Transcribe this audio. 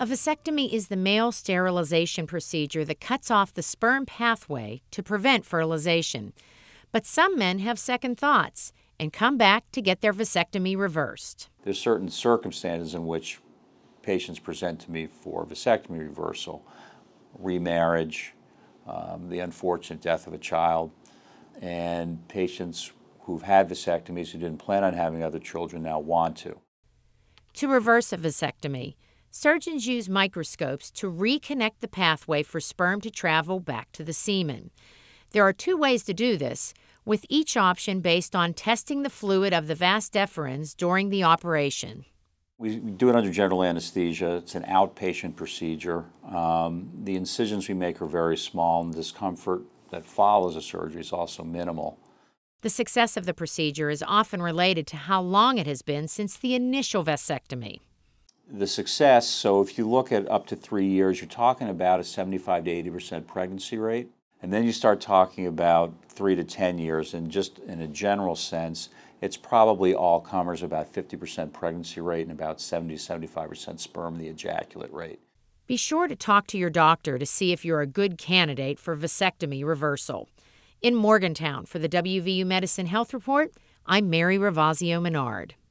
A vasectomy is the male sterilization procedure that cuts off the sperm pathway to prevent fertilization. But some men have second thoughts and come back to get their vasectomy reversed. There's certain circumstances in which patients present to me for vasectomy reversal. Remarriage, the unfortunate death of a child, and patients who've had vasectomies who didn't plan on having other children now want to. To reverse a vasectomy, surgeons use microscopes to reconnect the pathway for sperm to travel back to the semen. There are two ways to do this, with each option based on testing the fluid of the vas deferens during the operation. We do it under general anesthesia. It's an outpatient procedure. The incisions we make are very small, and the discomfort that follows a surgery is also minimal. The success of the procedure is often related to how long it has been since the initial vasectomy. The success, so if you look at up to 3 years, you're talking about a 75 to 80% pregnancy rate. And then you start talking about 3 to 10 years, and just in a general sense, it's probably all comers, about 50% pregnancy rate and about 70 to 75% sperm in the ejaculate rate. Be sure to talk to your doctor to see if you're a good candidate for vasectomy reversal. In Morgantown for the WVU Medicine Health Report, I'm Mary Ravazio Menard.